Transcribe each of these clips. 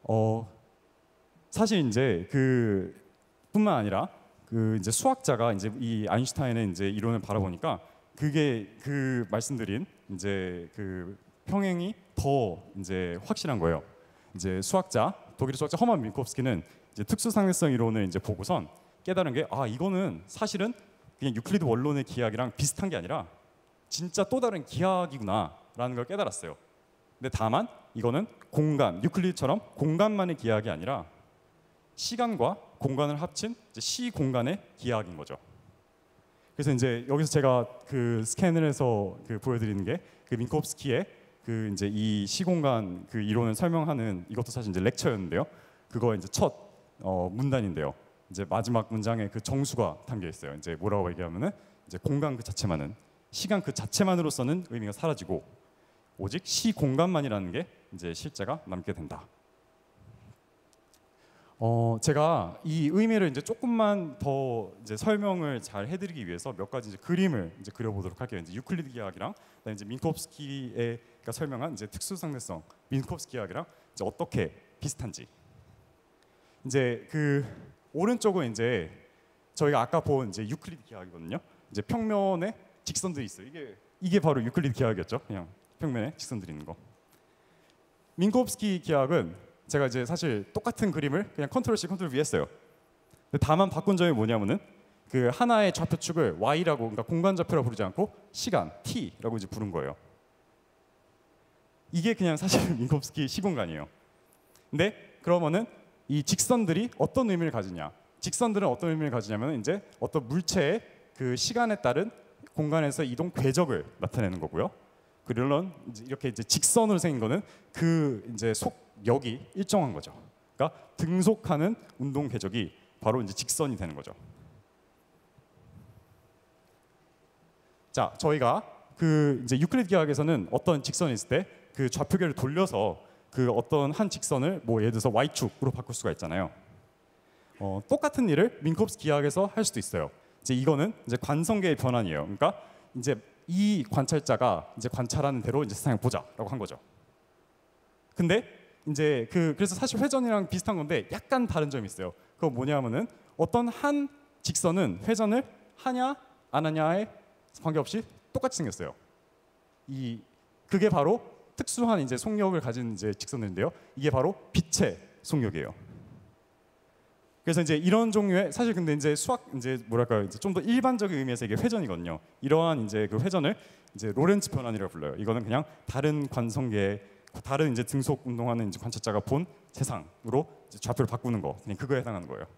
사실 이제 뿐만 아니라 이제 수학자가 이제 이 아인슈타인의 이제 이론을 바라보니까 그게 말씀드린 이제 평행이 더 이제 확실한 거예요. 이제 독일 수학자 허만 민코프스키는 이제 특수상대성 이론을 이제 보고선 깨달은 게 이거는 사실은 그냥 유클리드 원론의 기하학이랑 비슷한 게 아니라 진짜 또 다른 기하학이구나라는 걸 깨달았어요. 근데 다만 이거는 유클리드처럼 공간만의 기하학이 아니라 시간과 공간을 합친 이제 시공간의 기하학인 거죠. 그래서 이제 여기서 제가 스캔을 해서 보여드리는 게 민코프스키의 이제 이 시공간 이론을 설명하는 이것도 사실 이제 렉처였는데요. 그거 이제 첫 문단인데요. 이제 마지막 문장에 정수가 담겨 있어요. 이제 뭐라고 얘기하면은 이제 공간 그 자체만은 시간 그 자체만으로서는 의미가 사라지고 오직 시공간만이라는 게 이제 실제가 남게 된다. 제가 이 의미를 이제 조금만 더 이제 설명을 잘 해드리기 위해서 몇 가지 이제 그림을 이제 그려보도록 할게요. 이제 유클리드 기하학이랑 그다음에 이제 민코프스키가 설명한 이제 특수상대성 민코프스키 기하학이랑 이제 어떻게 비슷한지. 이제 오른쪽은 이제 저희가 아까 본 이제 유클리드 기하학이거든요. 이제 평면에 직선들이 있어요. 이게 바로 유클리드 기하학이었죠. 그냥 평면에 직선들이 있는 거. 민코프스키 기하학은 제가 이제 사실 똑같은 그림을 그냥 컨트롤 C, 컨트롤 V 했어요. 근데 다만 바꾼 점이 뭐냐면은 하나의 좌표축을 Y라고, 그러니까 공간 좌표라고 부르지 않고 시간 T라고 이제 부른 거예요. 이게 그냥 사실 민코프스키 시공간이에요. 근데 그러면은 이 직선들이 어떤 의미를 가지냐? 직선들은 어떤 의미를 가지냐면 이제 어떤 물체의 시간에 따른 공간에서 이동 궤적을 나타내는 거고요. 물론 이렇게 이제 직선으로 생긴 거는 이제 속력이 일정한 거죠. 그러니까 등속하는 운동 궤적이 바로 이제 직선이 되는 거죠. 자, 저희가 이제 유클리드 기하학에서는 어떤 직선이 있을 때 좌표계를 돌려서 어떤 한 직선을 뭐 예를 들어서 y축으로 바꿀 수가 있잖아요. 똑같은 일을 민코프스키 기하학에서 할 수도 있어요. 이제 이거는 이제 관성계의 변환이에요. 그러니까 이제 이 관찰자가 이제 관찰하는 대로 이제 세상을 보자라고 한 거죠. 근데 이제 그래서 사실 회전이랑 비슷한 건데 약간 다른 점이 있어요. 그거 뭐냐면은 어떤 한 직선은 회전을 하냐 안 하냐에 관계없이 똑같이 생겼어요. 그게 바로 특수한 이제 속력을 가진 이제 직선들인데요. 이게 바로 빛의 속력이에요. 그래서 이제 이런 종류의 사실 근데 이제 이제 뭐랄까 이제 좀 더 일반적인 의미에서 이게 회전이거든요. 이러한 이제 회전을 이제 로렌츠 변환이라고 불러요. 이거는 그냥 다른 관성계, 다른 이제 등속 운동하는 이제 관찰자가 본 세상으로 이제 좌표를 바꾸는 거, 그냥 그거에 해당하는 거예요.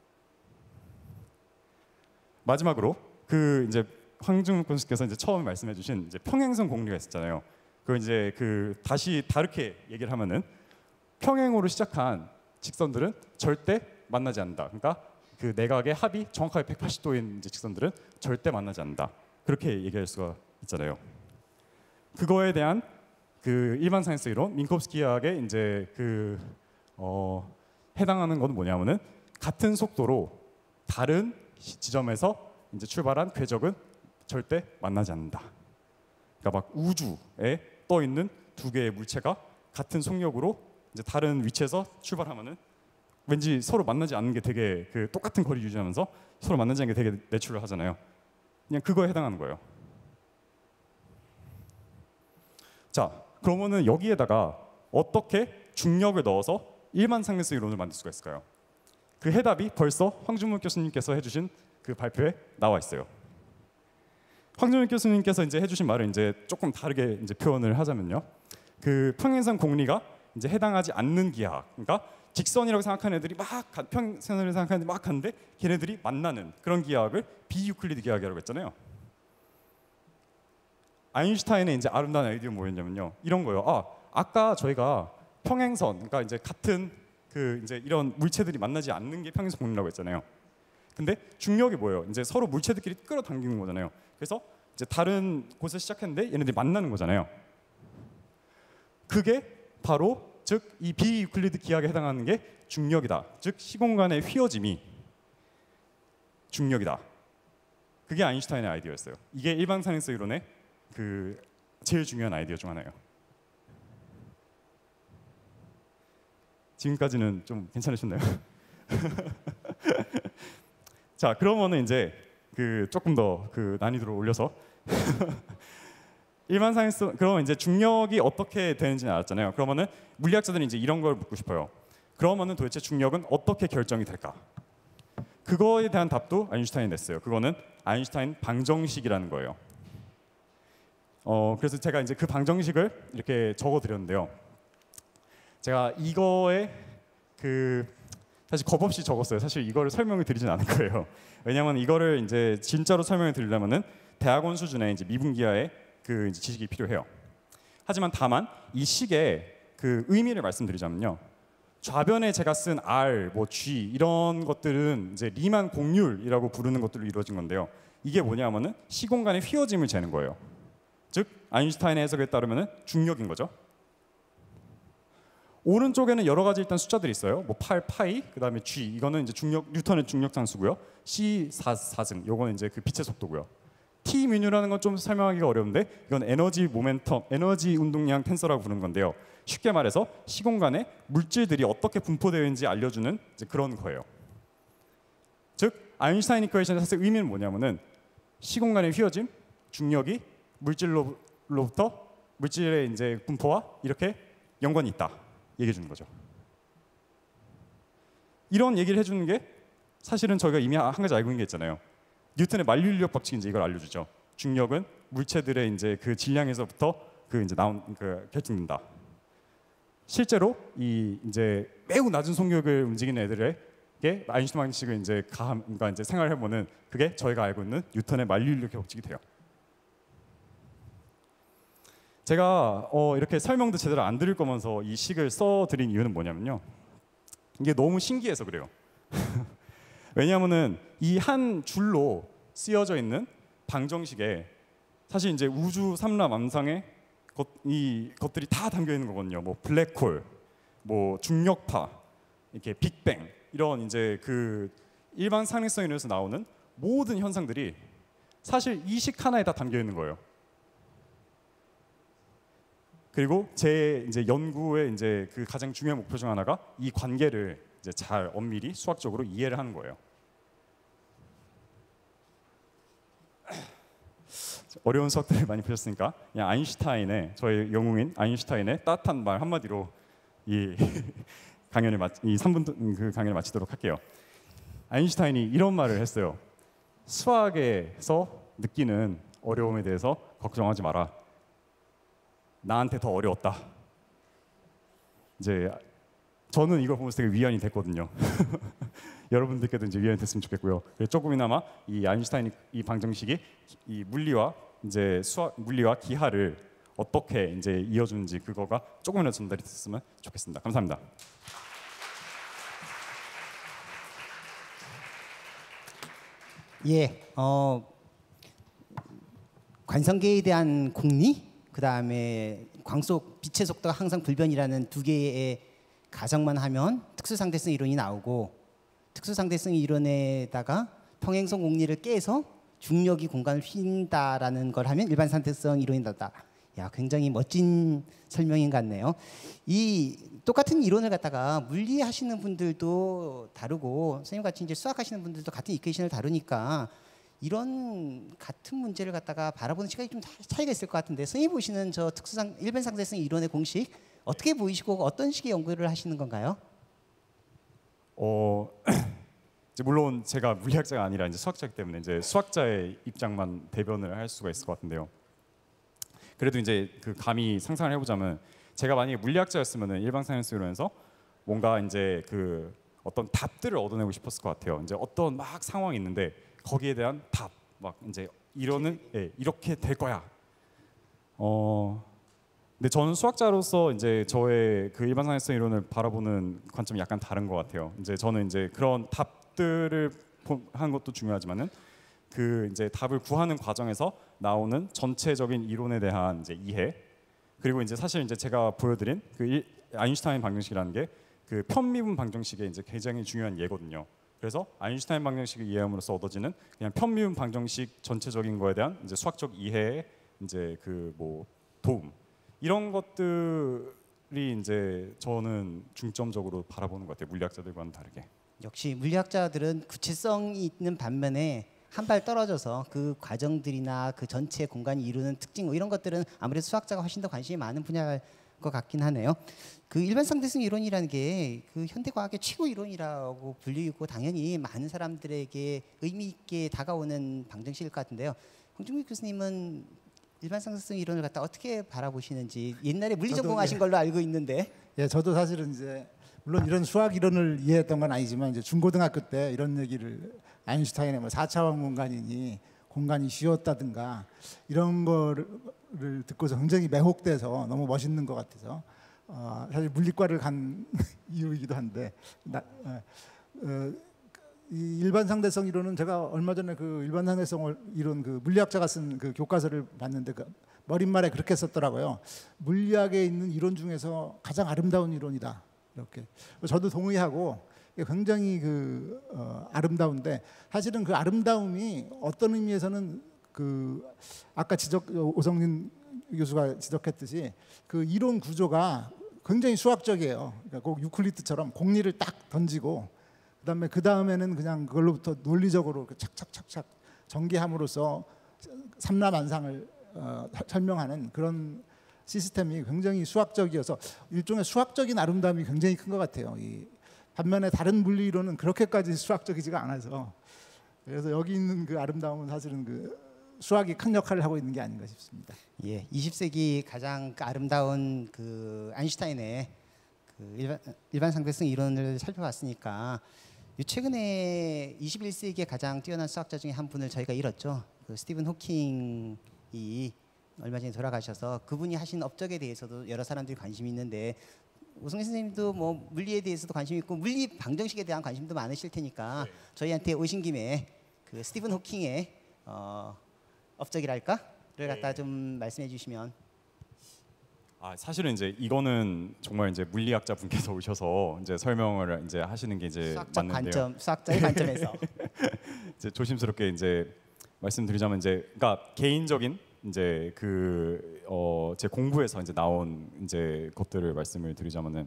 마지막으로 이제 황중문 교수께서 이제 처음 말씀해주신 이제 평행선 공리가 있었잖아요. 그걸 이제 다시 다르게 얘기를 하면은 평행으로 시작한 직선들은 절대 만나지 않는다. 그러니까 내각의 합이 정확하게 180도인 이제 직선들은 절대 만나지 않는다. 그렇게 얘기할 수가 있잖아요. 그거에 대한 일반 사이언스 이론 민코프스키 기하학의 이제 해당하는 건 뭐냐면은 같은 속도로 다른 지점에서 이제 출발한 궤적은 절대 만나지 않는다. 그러니까 막 우주에 떠 있는 두 개의 물체가 같은 속력으로 이제 다른 위치에서 출발하면은 왠지 서로 만나지 않는 게 되게 똑같은 거리 유지하면서 서로 만나지 않는 게 되게 내추럴하잖아요. 그냥 그거에 해당하는 거예요. 자, 그러면은 여기에다가 어떻게 중력을 넣어서 일반 상대성 이론을 만들 수가 있을까요? 그 해답이 벌써 황준문 교수님께서 해주신 발표에 나와 있어요. 황준문 교수님께서 이제 해주신 말을 이제 조금 다르게 이제 표현을 하자면요. 평행선 공리가 이제 해당하지 않는 기하학, 그러니까 직선이라고 생각하는 애들이 평행선을 생각하는 애들이 막 하는데 걔네들이 만나는 그런 기하학을 비유클리드 기하학이라고 했잖아요. 아인슈타인의 이제 아름다운 아이디어는 뭐였냐면요. 이런 거예요. 아까 저희가 평행선, 그러니까 이제 같은 이제 이런 물체들이 만나지 않는 게 평행선 공리라고 했잖아요. 근데 중력이 뭐예요? 이제 서로 물체들끼리 끌어당기는 거잖아요. 그래서 이제 다른 곳에서 시작했는데 얘네들이 만나는 거잖아요. 그게 바로 즉 이 비유클리드 기하학에 해당하는 게 중력이다. 즉 시공간의 휘어짐이 중력이다. 그게 아인슈타인의 아이디어였어요. 이게 일반 사이언스 이론의 제일 중요한 아이디어 중 하나예요. 지금까지는 좀 괜찮으셨나요? 자, 그러면은 이제 조금 더 난이도를 올려서 일반 사이언스 그러면 이제 중력이 어떻게 되는지는 알았잖아요. 그러면은 물리학자들은 이제 이런 걸 묻고 싶어요. 그러면은 도대체 중력은 어떻게 결정이 될까? 그거에 대한 답도 아인슈타인이 냈어요. 그거는 아인슈타인 방정식이라는 거예요. 그래서 제가 이제 그 방정식을 이렇게 적어드렸는데요. 제가 이거에 사실 겁 없이 적었어요. 사실 이거를 설명을 드리진 않을 거예요. 왜냐하면 이거를 이제 진짜로 설명을 드리려면은 대학원 수준의 이제 미분기하의 이제 지식이 필요해요. 하지만 다만 이 식의 의미를 말씀드리자면요. 좌변에 제가 쓴 R, 뭐 G 이런 것들은 이제 리만 공률이라고 부르는 것들로 이루어진 건데요. 이게 뭐냐면은 시공간의 휘어짐을 재는 거예요. 즉 아인슈타인의 해석에 따르면은 중력인 거죠. 오른쪽에는 여러 가지 일단 숫자들이 있어요. 뭐 8, 파이, 그다음에 G 이거는 이제 뉴턴의 중력 상수고요. C 4승 요거는 이제 빛의 속도고요. T 미뉴라는 건 좀 설명하기가 어려운데 이건 에너지 모멘텀, 에너지 운동량 텐서라고 부르는 건데요. 쉽게 말해서 시공간에 물질들이 어떻게 분포되어 있는지 알려주는 이제 그런 거예요. 즉 아인슈타인 이퀘이션의 사실 의미는 뭐냐면은 시공간의 휘어짐, 중력이 물질로부터 물질의 이제 분포와 이렇게 연관이 있다 얘기해 주는 거죠. 이런 얘기를 해주는 게 사실은 저희가 이미 한 가지 알고 있는 게 있잖아요. 뉴턴의 만류인력 법칙이 이제 이걸 알려주죠. 중력은 물체들의 이제 질량에서부터 이제 결정된다. 실제로 이 이제 매우 낮은 속력을 움직이는 애들에게 아인슈타인 방식을 이제 그러니까 이제 생활해 보면 그게 저희가 알고 있는 뉴턴의 만류인력 법칙이 돼요. 제가 이렇게 설명도 제대로 안 드릴 거면서 이 식을 써드린 이유는 뭐냐면요. 이게 너무 신기해서 그래요. 왜냐하면은 이 한 줄로 쓰여져 있는 방정식에 사실 이제 우주 삼라만상의 이 것들이 다 담겨 있는 거거든요. 뭐 블랙홀, 뭐 중력파, 이렇게 빅뱅 이런 이제 일반 상능성 이론에서 나오는 모든 현상들이 사실 이 식 하나에 다 담겨 있는 거예요. 그리고 제 이제 연구의 이제 가장 중요한 목표 중 하나가 이 관계를 이제 잘 엄밀히 수학적으로 이해를 하는 거예요. 어려운 수학들을 많이 보셨으니까 그냥 저의 영웅인 아인슈타인의 따뜻한 말 한마디로 이 강연을 이 3분 강연을 마치도록 할게요. 아인슈타인이 이런 말을 했어요. 수학에서 느끼는 어려움에 대해서 걱정하지 마라. 나한테 더 어려웠다. 이제 저는 이걸 보면서 되게 위안이 됐거든요. 여러분들께도 이제 위안이 됐으면 좋겠고요. 조금이나마 이 아인슈타인 이 방정식이 이 물리와 기하를 어떻게 이제 이어주는지 그거가 조금이라도 전달이 됐으면 좋겠습니다. 감사합니다. 예, 관성계에 대한 공리, 그 다음에 빛의 속도가 항상 불변이라는 두 개의 가정만 하면 특수상대성 이론이 나오고 특수상대성 이론에다가 평행성 공리를 깨서 중력이 공간을 휜다라는 걸 하면 일반 상대성 이론이 나다. 야, 굉장히 멋진 설명인 것 같네요. 이 똑같은 이론을 갖다가 물리하시는 분들도 다루고 선생님 같이 이제 수학하시는 분들도 같은 이퀘이션을 다루니까 이런 같은 문제를 갖다가 바라보는 시각이 좀 차이가 있을 것 같은데 선생님 보시는 저 일반 상대성 이론의 공식 어떻게 보이시고 어떤 식의 연구를 하시는 건가요? 이제 물론 제가 물리학자가 아니라 이제 수학자이기 때문에 이제 수학자의 입장만 대변을 할 수가 있을 것 같은데요. 그래도 이제 감히 상상을 해보자면 제가 만약에 물리학자였으면은 일반 사이언스 이론에서 뭔가 이제 어떤 답들을 얻어내고 싶었을 것 같아요. 이제 어떤 막 상황이 있는데 거기에 대한 답, 막 이제 이론은 이렇게 될 거야. 근데 저는 수학자로서 이제 저의 일반 사이언스 이론을 바라보는 관점이 약간 다른 것 같아요. 이제 저는 이제 그런 답들을 한 것도 중요하지만은 이제 답을 구하는 과정에서 나오는 전체적인 이론에 대한 이제 이해, 그리고 이제 사실 이제 제가 보여드린 아인슈타인 방정식이라는 게 편미분 방정식의 이제 굉장히 중요한 예거든요. 그래서 아인슈타인 방정식을 이해함으로써 얻어지는 그냥 편미분 방정식 전체적인 거에 대한 이제 수학적 이해의 이제 도움, 이런 것들을 이제 저는 중점적으로 바라보는 것 같아요. 물리학자들과는 다르게. 역시 물리학자들은 구체성이 있는 반면에 한 발 떨어져서 그 과정들이나 그 전체 공간이 이루는 특징 뭐 이런 것들은 아무래도 수학자가 훨씬 더 관심이 많은 분야일 것 같긴 하네요. 그 일반 상대성 이론이라는 게 그 현대 과학의 최고 이론이라고 불리고 당연히 많은 사람들에게 의미 있게 다가오는 방정식일 것 같은데요. 홍준기 교수님은 일반 상대성 이론을 갖다 어떻게 바라보시는지 옛날에 물리 전공하신 걸로 알고 있는데. 예, 저도 사실은 이제 물론 이런 수학 이론을 이해했던 건 아니지만 이제 중고등학교 때 이런 얘기를 아인슈타인의 뭐 4차원 공간이니 공간이 쉬웠다든가 이런 거를 듣고서 굉장히 매혹돼서 너무 멋있는 것 같아서 사실 물리과를 간 이유이기도 한데 이 일반 상대성 이론은 제가 얼마 전에 그 일반 상대성 이론 그 물리학자가 쓴 그 교과서를 봤는데 그 머릿말에 그렇게 썼더라고요. 물리학에 있는 이론 중에서 가장 아름다운 이론이다. 이렇게 저도 동의하고 굉장히 그 아름다운데 사실은 그 아름다움이 어떤 의미에서는 그 아까 오성민 교수가 지적했듯이 그 이론 구조가 굉장히 수학적이에요. 그러니까 꼭 유클리드처럼 공리를 딱 던지고 그 다음에는 그냥 그걸로부터 논리적으로 착착착착 전개함으로써 삼라만상을 설명하는 그런 시스템이 굉장히 수학적이어서 일종의 수학적인 아름다움이 굉장히 큰 것 같아요. 반면에 다른 물리 이론은 그렇게까지 수학적이지가 않아서 그래서 여기 있는 그 아름다움은 사실은 그 수학이 큰 역할을 하고 있는 게 아닌가 싶습니다. 예, 20세기 가장 아름다운 그 아인슈타인의 그 일반 상대성 이론을 살펴봤으니까 최근에 21세기의 가장 뛰어난 수학자 중에 한 분을 저희가 잃었죠. 그 스티븐 호킹이 얼마 전에 돌아가셔서 그분이 하신 업적에 대해서도 여러 사람들이 관심이 있는데 오승민 선생님도 뭐 물리에 대해서도 관심 있고 물리 방정식에 대한 관심도 많으실 테니까 저희한테 오신 김에 그 스티븐 호킹의 업적이랄까를 갖다 좀 말씀해 주시면. 사실은 이제 이거는 정말 이제 물리학자 분께서 오셔서 이제 설명을 이제 하시는 게 이제 수학적 맞는데요. 관점, 수학자의 관점에서 이제 조심스럽게 이제 말씀드리자면 이제 그러니까 개인적인 이제 제 공부에서 이제 나온 이제 것들을 말씀을 드리자면은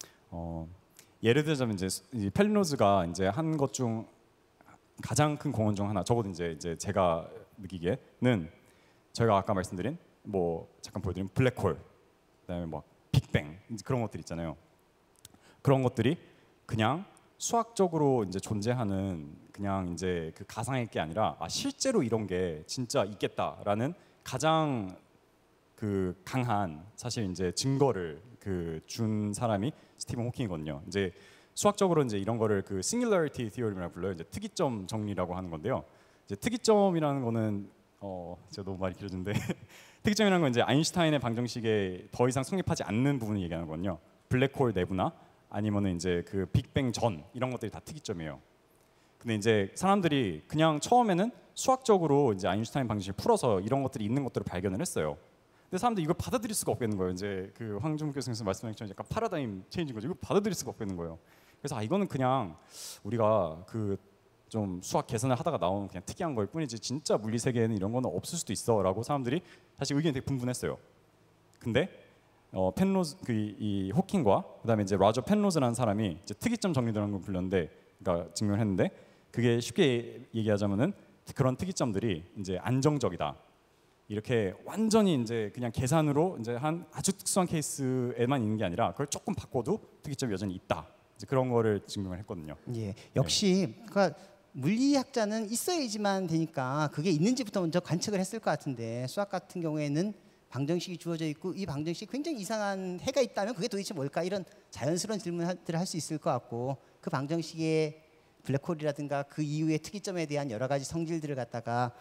예를 들자면 이제 이 펠리노즈가 이제 한 것 중 가장 큰 공헌 중 하나 적어도 이제 제가 느끼기에는 저희가 아까 말씀드린 뭐 잠깐 보여드린 블랙홀 그다음에 뭐 빅뱅 이제 그런 것들 있잖아요. 그런 것들이 그냥 수학적으로 이제 존재하는 그냥 이제 그 가상의 게 아니라 실제로 이런 게 진짜 있겠다라는 가장 그 강한 사실 이제 증거를 준 사람이 스티븐 호킹이거든요. 이제 수학적으로 이제 이런 거를 그 singularity theorem이라고 불러요. 이제 특이점 정리라고 하는 건데요. 이제 특이점이라는 거는 제가 너무 말이 길어졌는데 특이점이라는 건 이제 아인슈타인의 방정식에 더 이상 성립하지 않는 부분을 얘기하는 거거든요. 블랙홀 내부나 아니면은 이제 그 빅뱅 전 이런 것들이 다 특이점이에요. 근데 이제 사람들이 그냥 처음에는 수학적으로 이제 아인슈타인 방정식을 풀어서 이런 것들이 있는 것들을 발견을 했어요. 근데 사람들이 이걸 받아들일 수가 없겠는 거예요. 이제 그 황준국 교수님께서 말씀하신 것처럼 약간 파라다임 체인지인 거죠. 이거 받아들일 수가 없겠는 거예요. 그래서 이거는 그냥 우리가 그 좀 수학 계산을 하다가 나온 그냥 특이한 걸 뿐이지 진짜 물리 세계에는 이런 거는 없을 수도 있어라고 사람들이 사실 의견이 되게 분분했어요. 근데 펜로즈 이 호킹과 그다음에 이제 라저 펜로즈라는 사람이 이제 특이점 정리라는 걸 불렀는데 그러니까 증명을 했는데 그게 쉽게 얘기하자면은 그런 특이점들이 이제 안정적이다. 이렇게 완전히 이제 그냥 계산으로 이제 한 아주 특수한 케이스에만 있는 게 아니라 그걸 조금 바꿔도 특이점이 여전히 있다. 이제 그런 거를 증명을 했거든요. 예, 역시 그러니까 물리학자는 있어야지만 되니까 그게 있는지부터 먼저 관측을 했을 것 같은데 수학 같은 경우에는 방정식이 주어져 있고 이 방정식이 굉장히 이상한 해가 있다면 그게 도대체 뭘까 이런 자연스러운 질문들을 할 수 있을 것 같고 그 방정식의 블랙홀이라든가 그 이후의 특이점에 대한 여러 가지 성질들을 갖다가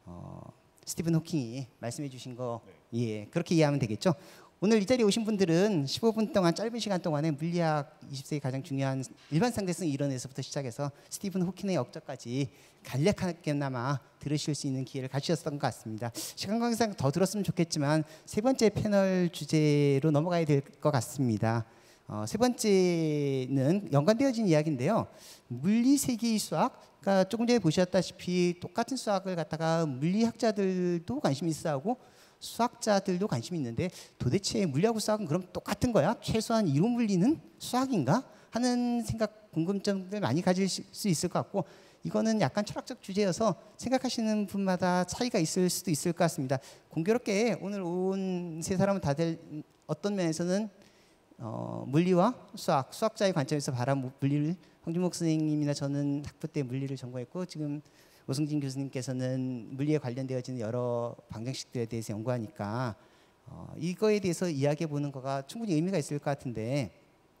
스티븐 호킹이 말씀해 주신 거 예, 그렇게 이해하면 되겠죠. 오늘 이 자리에 오신 분들은 15분 동안 짧은 시간 동안에 물리학 20세기 가장 중요한 일반 상대성 이론에서부터 시작해서 스티븐 호킹의 업적까지 간략하게나마 들으실 수 있는 기회를 가지셨던 것 같습니다. 시간 관계상 더 들었으면 좋겠지만 세 번째 패널 주제로 넘어가야 될 것 같습니다. 세 번째는 연관되어진 이야기인데요. 물리 세계의 수학, 그러니까 조금 전에 보셨다시피 똑같은 수학을 갖다가 물리학자들도 관심이 있어하고 수학자들도 관심이 있는데 도대체 물리하고 수학은 그럼 똑같은 거야? 최소한 이론 물리는 수학인가? 하는 생각, 궁금점들 많이 가질 수 있을 것 같고 이거는 약간 철학적 주제여서 생각하시는 분마다 차이가 있을 수도 있을 것 같습니다. 공교롭게 오늘 온 세 사람은 다들 어떤 면에서는 물리와 수학자의 관점에서 바라본 물리를 황준목 선생님이나 저는 학부 때 물리를 전공했고 지금 오승진 교수님께서는 물리에 관련되어지는 여러 방정식들에 대해서 연구하니까 이거에 대해서 이야기해 보는 거가 충분히 의미가 있을 것 같은데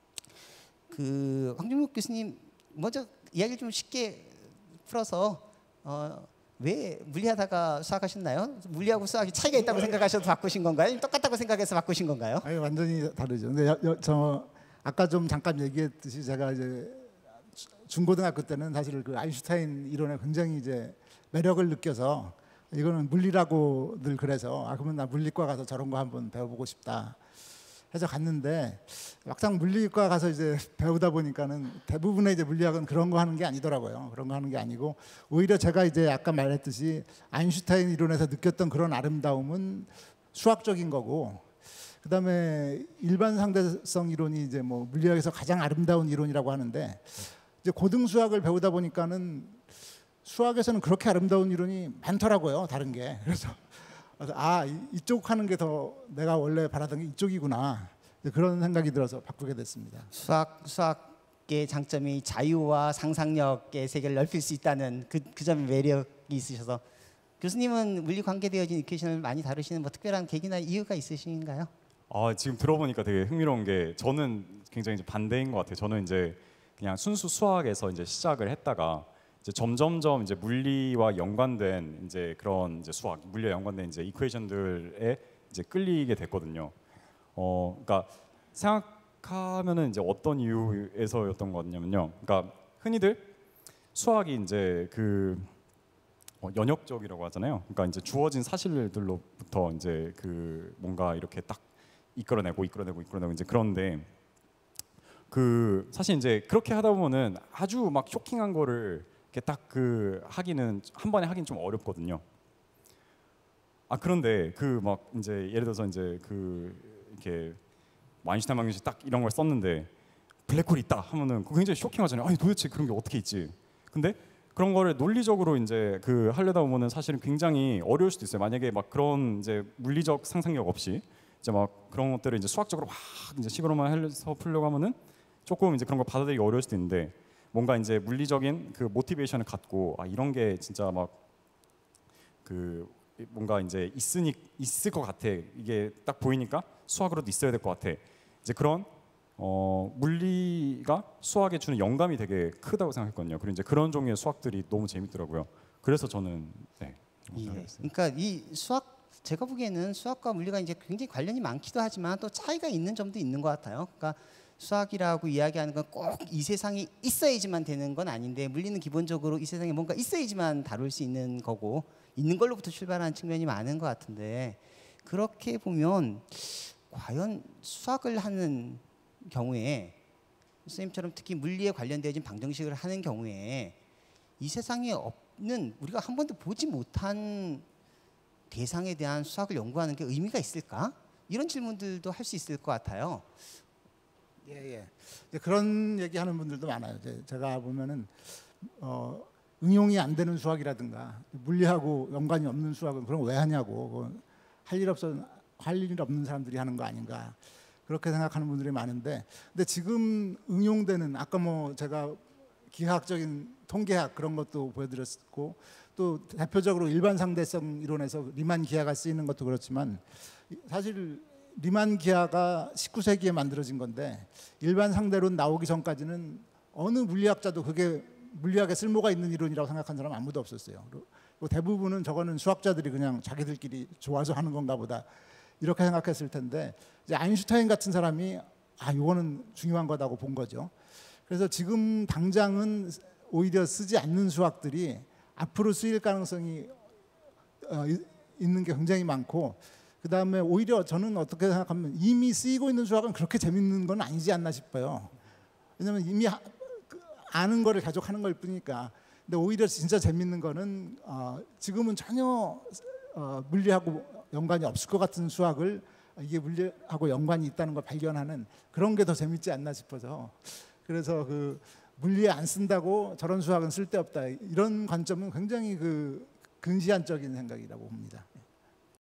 그 황준목 교수님 먼저 이야기를 좀 쉽게 풀어서 왜 물리하다가 수학하셨나요? 물리하고 수학이 차이가 있다고 생각하셔서 바꾸신 건가요? 아니면 똑같다고 생각해서 바꾸신 건가요? 아니 완전히 다르죠. 근데 저 아까 좀 잠깐 얘기했듯이 제가 이제 중고등학교 때는 사실 그 아인슈타인 이론에 굉장히 이제 매력을 느껴서 이거는 물리라고 늘 그래서 그러면 나 물리과 가서 저런 거 한번 배워보고 싶다 해서 갔는데 막상 물리과 가서 이제 배우다 보니까는 대부분의 이제 물리학은 그런 거 하는 게 아니더라고요. 그런 거 하는 게 아니고 오히려 제가 이제 아까 말했듯이 아인슈타인 이론에서 느꼈던 그런 아름다움은 수학적인 거고 그다음에 일반 상대성 이론이 이제 뭐 물리학에서 가장 아름다운 이론이라고 하는데 이제 고등 수학을 배우다 보니까는 수학에서는 그렇게 아름다운 이론이 많더라고요. 다른 게. 그래서 이쪽 하는 게 더 내가 원래 바라던 게 이쪽이구나. 그런 생각이 들어서 바꾸게 됐습니다. 수학의 장점이 자유와 상상력의 세계를 넓힐 수 있다는 그 점에 매력이 있으셔서 교수님은 물리 관계되어진 이퀘이션을 많이 다루시는 뭐 특별한 계기나 이유가 있으신가요? 지금 들어보니까 되게 흥미로운 게 저는 굉장히 이제 반대인 것 같아요. 저는 이제 그냥 순수 수학에서 이제 시작을 했다가 이제 점점점 이제 물리와 연관된 이제 그런 이제 수학, 물리와 연관된 이제 이퀘이션들에 이제 끌리게 됐거든요. 그러니까 생각하면은 이제 어떤 이유에서였던 거냐면요. 그러니까 흔히들 수학이 이제 그 연역적이라고 하잖아요. 그러니까 이제 주어진 사실들로부터 이제 그 뭔가 이렇게 딱 이끌어내고 이제 그런데 그 사실 이제 그렇게 하다 보면은 아주 막 쇼킹한 거를 이렇게 딱 그 하기는 한 번에 하긴 좀 어렵거든요. 그런데 그 막 이제 예를 들어서 이제 그 이렇게 아인슈타인 방정식 딱 이런 걸 썼는데 블랙홀이 있다 하면은 그거 굉장히 쇼킹하잖아요. 아니 도대체 그런 게 어떻게 있지? 근데 그런 거를 논리적으로 이제 그 하려다 보면은 사실은 굉장히 어려울 수도 있어요. 만약에 막 그런 이제 물리적 상상력 없이 이제 막 그런 것들을 이제 수학적으로 막 이제 식으로만 해서 풀려고 하면은 조금 이제 그런 걸 받아들이기 어려울 수도 있는데 뭔가 이제 물리적인 그 모티베이션을 갖고 이런 게 진짜 막 그 뭔가 이제 있을 것 같아. 이게 딱 보이니까 수학으로도 있어야 될 것 같아. 이제 그런 물리가 수학에 주는 영감이 되게 크다고 생각했거든요. 그리고 이제 그런 종류의 수학들이 너무 재밌더라고요. 그래서 저는 그러니까 이 수학 제가 보기에는 수학과 물리가 이제 굉장히 관련이 많기도 하지만 또 차이가 있는 점도 있는 것 같아요. 그러니까 수학이라고 이야기하는 건 꼭 이 세상에 있어야지만 되는 건 아닌데 물리는 기본적으로 이 세상에 뭔가 있어야지만 다룰 수 있는 거고 있는 걸로부터 출발하는 측면이 많은 것 같은데 그렇게 보면 과연 수학을 하는 경우에 선생님처럼 특히 물리에 관련되어진 방정식을 하는 경우에 이 세상에 없는 우리가 한 번도 보지 못한 대상에 대한 수학을 연구하는 게 의미가 있을까? 이런 질문들도 할 수 있을 것 같아요. 예. 그런 얘기하는 분들도 많아요. 제가 보면은 응용이 안 되는 수학이라든가 물리하고 연관이 없는 수학은 그런 거 왜 하냐고 할 일 없는 사람들이 하는 거 아닌가 그렇게 생각하는 분들이 많은데 근데 지금 응용되는 아까 뭐 제가 기하학적인 통계학 그런 것도 보여드렸고 또 대표적으로 일반 상대성 이론에서 리만 기하가 쓰이는 것도 그렇지만 사실 리만 기하가 19세기에 만들어진 건데 일반 상대론 나오기 전까지는 어느 물리학자도 그게 물리학에 쓸모가 있는 이론이라고 생각한 사람 아무도 없었어요. 그리고 대부분은 저거는 수학자들이 그냥 자기들끼리 좋아서 하는 건가 보다 이렇게 생각했을 텐데 이제 아인슈타인 같은 사람이 이거는 중요한 거다고 본 거죠. 그래서 지금 당장은 오히려 쓰지 않는 수학들이 앞으로 쓰일 가능성이 있는 게 굉장히 많고 그 다음에 오히려 저는 어떻게 생각하면 이미 쓰이고 있는 수학은 그렇게 재밌는 건 아니지 않나 싶어요. 왜냐하면 이미 아는 거를 계속 하는 걸 뿐이니까. 근데 오히려 진짜 재밌는 거는 지금은 전혀 물리하고 연관이 없을 것 같은 수학을 이게 물리하고 연관이 있다는 걸 발견하는 그런 게 더 재밌지 않나 싶어서, 그래서 그 물리에 안 쓴다고 저런 수학은 쓸데없다, 이런 관점은 굉장히 그 근시안적인 생각이라고 봅니다.